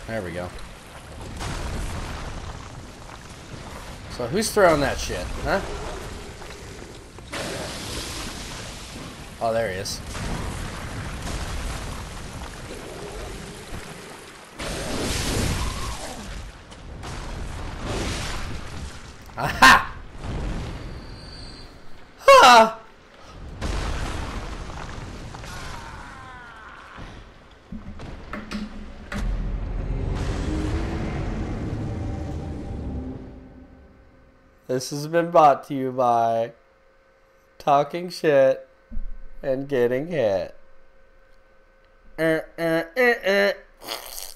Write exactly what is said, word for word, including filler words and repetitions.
There we go. So who's throwing that shit, huh? Oh, there he is. Aha! Ha! This has been brought to you by talking shit and getting hit. Uh, uh, uh, uh.